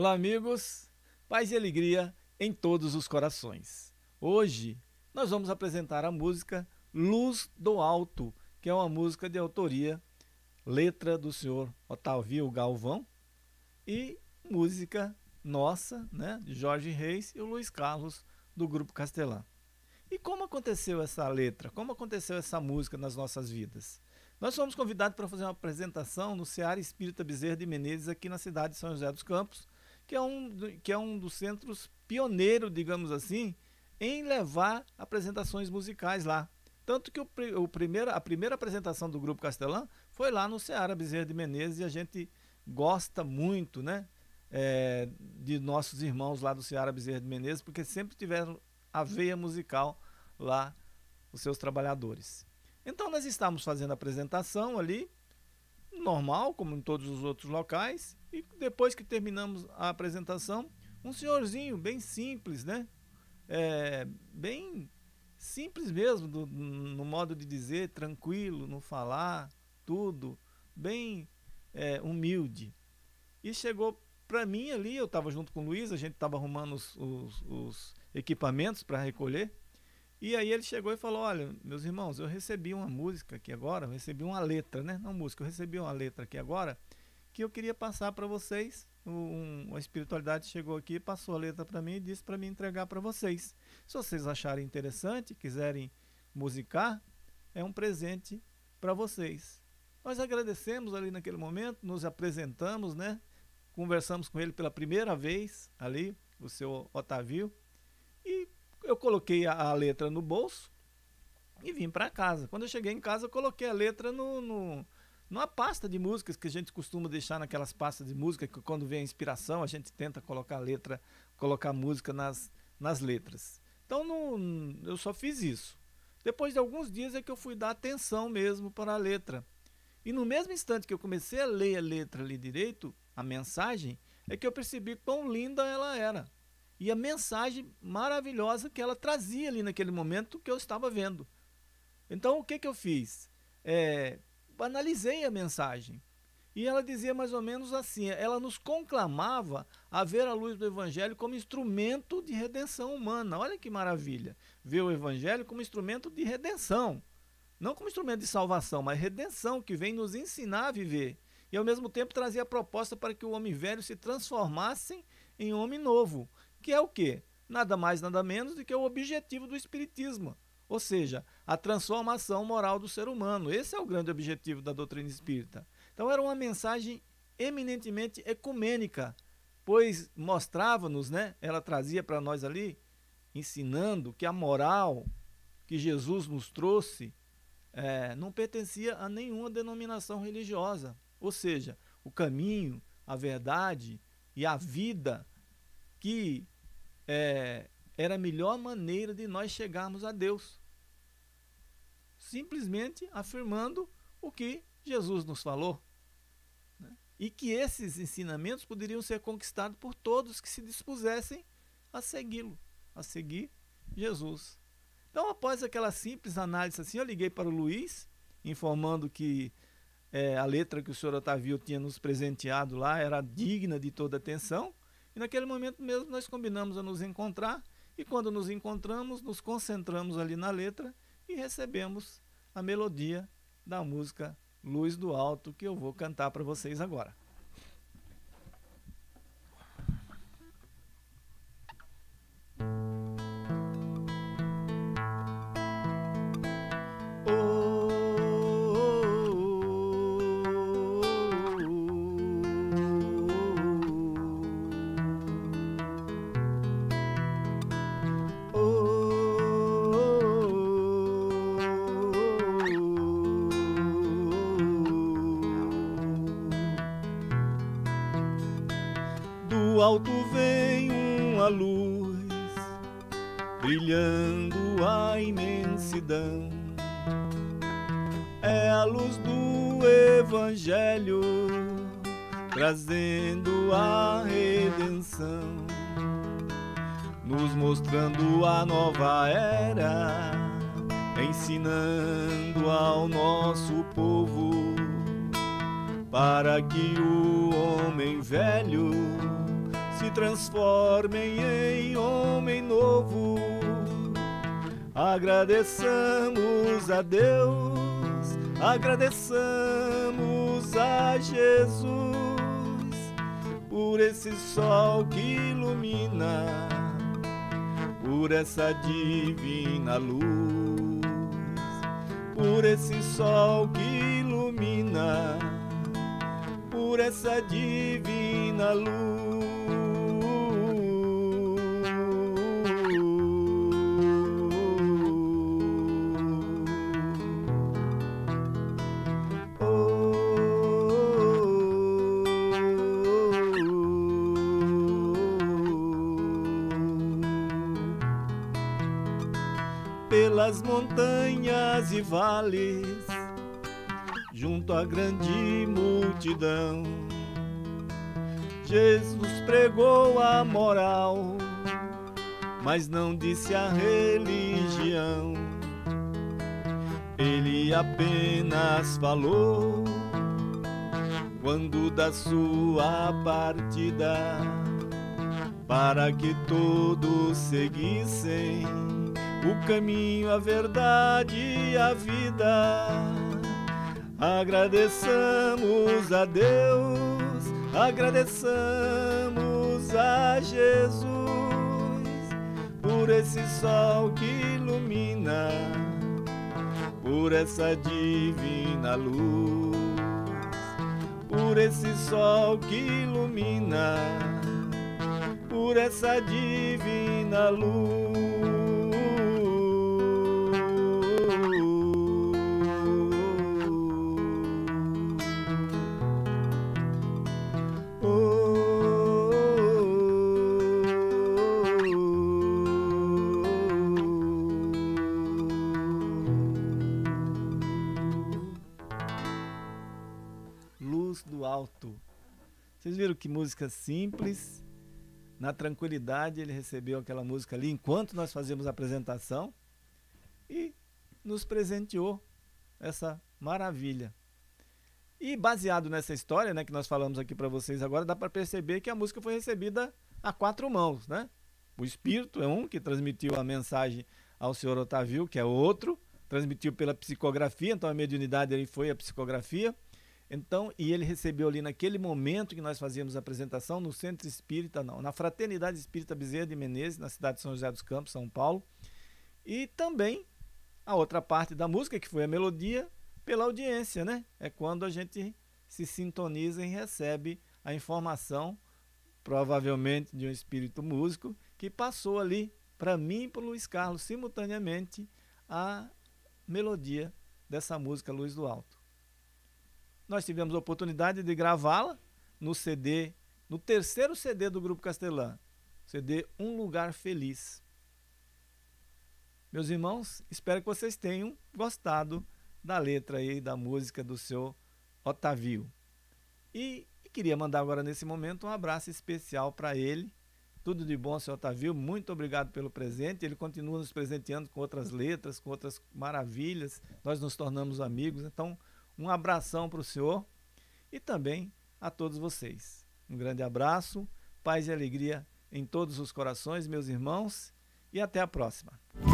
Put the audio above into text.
Olá, amigos, paz e alegria em todos os corações. Hoje nós vamos apresentar a música Luz do Alto, que é uma música de autoria, letra do senhor Otávio Galvão e música nossa, né, de Jorge Reis e o Luiz Carlos do Grupo Castelã. E como aconteceu essa letra, como aconteceu essa música nas nossas vidas? Nós fomos convidados para fazer uma apresentação no Seara Espírita Bezerra de Menezes, aqui na cidade de São José dos Campos, que é um dos centros pioneiros, digamos assim, em levar apresentações musicais lá. Tanto que a primeira apresentação do Grupo Castelã foi lá no Seara Bezerra de Menezes, e a gente gosta muito, né, de nossos irmãos lá do Seara Bezerra de Menezes, porque sempre tiveram a veia musical lá, os seus trabalhadores. Então nós estávamos fazendo a apresentação ali, normal, como em todos os outros locais, e depois que terminamos a apresentação, um senhorzinho bem simples, né? Bem simples mesmo, no modo de dizer, tranquilo, no falar, tudo, bem humilde. E chegou para mim ali, eu estava junto com o Luiz, a gente estava arrumando os equipamentos para recolher. E aí ele chegou e falou: olha, meus irmãos, eu recebi uma música aqui agora, eu recebi uma letra, né? Não música, eu recebi uma letra aqui agora, que eu queria passar para vocês. Uma espiritualidade chegou aqui, passou a letra para mim e disse para mim entregar para vocês. Se vocês acharem interessante, quiserem musicar, é um presente para vocês. Nós agradecemos ali naquele momento, nos apresentamos, né? Conversamos com ele pela primeira vez ali, o seu Otávio, e eu coloquei a letra no bolso e vim para casa. Quando eu cheguei em casa, eu coloquei a letra numa pasta de músicas que a gente costuma deixar naquelas pastas de música, que quando vem a inspiração, a gente tenta colocar a letra, colocar música nas letras. Então eu só fiz isso. Depois de alguns dias é que eu fui dar atenção mesmo para a letra. E no mesmo instante que eu comecei a ler a letra ali direito, a mensagem, é que eu percebi quão linda ela era. E a mensagem maravilhosa que ela trazia ali naquele momento que eu estava vendo. Então o que eu fiz? Analisei a mensagem. E ela dizia mais ou menos assim, ela nos conclamava a ver a luz do Evangelho como instrumento de redenção humana. Olha que maravilha, ver o Evangelho como instrumento de redenção. Não como instrumento de salvação, mas redenção, que vem nos ensinar a viver. E ao mesmo tempo trazia a proposta para que o homem velho se transformasse em homem novo. Que é o quê? Nada mais, nada menos do que o objetivo do Espiritismo. Ou seja, a transformação moral do ser humano. Esse é o grande objetivo da doutrina espírita. Então era uma mensagem eminentemente ecumênica, pois mostrava-nos, né? Ela trazia para nós ali, ensinando que a moral que Jesus nos trouxe não pertencia a nenhuma denominação religiosa. Ou seja, o caminho, a verdade e a vida que era a melhor maneira de nós chegarmos a Deus. Simplesmente afirmando o que Jesus nos falou, né? E que esses ensinamentos poderiam ser conquistados por todos que se dispusessem a segui-lo, a seguir Jesus. Então, após aquela simples análise assim, eu liguei para o Luiz, informando que a letra que o senhor Otávio tinha nos presenteado lá era digna de toda atenção. E naquele momento mesmo nós combinamos a nos encontrar, e quando nos encontramos, nos concentramos ali na letra e recebemos a melodia da música Luz do Alto, que eu vou cantar para vocês agora. Do alto vem uma luz, brilhando a imensidão. É a luz do Evangelho, trazendo a redenção, nos mostrando a nova era, ensinando ao nosso povo, para que o homem velho transformem em homem novo. Agradeçamos a Deus, agradeçamos a Jesus por esse sol que ilumina, por essa divina luz, por esse sol que ilumina, por essa divina luz. Pelas montanhas e vales, junto à grande multidão, Jesus pregou a moral, mas não disse a religião. Ele apenas falou quando da sua partida, para que todos seguissem o caminho, a verdade e a vida. Agradeçamos a Deus, agradeçamos a Jesus por esse sol que ilumina, por essa divina luz, por esse sol que ilumina, por essa divina luz. Luz do Alto. Vocês viram que música simples, na tranquilidade ele recebeu aquela música ali enquanto nós fazíamos a apresentação e nos presenteou essa maravilha. E baseado nessa história, né, que nós falamos aqui para vocês agora, dá para perceber que a música foi recebida a quatro mãos, né? O Espírito é um que transmitiu a mensagem ao senhor Otávio, que é outro, transmitiu pela psicografia, então a mediunidade ali foi a psicografia. Então, e ele recebeu ali naquele momento que nós fazíamos a apresentação no Centro Espírita, não, na Fraternidade Espírita Bezerra de Menezes, na cidade de São José dos Campos, São Paulo. E também a outra parte da música, que foi a melodia, pela audiência, né? É quando a gente se sintoniza e recebe a informação, provavelmente de um espírito músico, que passou ali para mim e para o Luiz Carlos, simultaneamente, a melodia dessa música Luz do Alto. Nós tivemos a oportunidade de gravá-la no CD, no terceiro CD do Grupo Castelã, CD Um Lugar Feliz. Meus irmãos, espero que vocês tenham gostado da letra aí, da música do seu Otávio. E queria mandar agora nesse momento um abraço especial para ele. Tudo de bom, seu Otávio, muito obrigado pelo presente. Ele continua nos presenteando com outras letras, com outras maravilhas. Nós nos tornamos amigos, então um abração para o senhor e também a todos vocês. Um grande abraço, paz e alegria em todos os corações, meus irmãos, e até a próxima.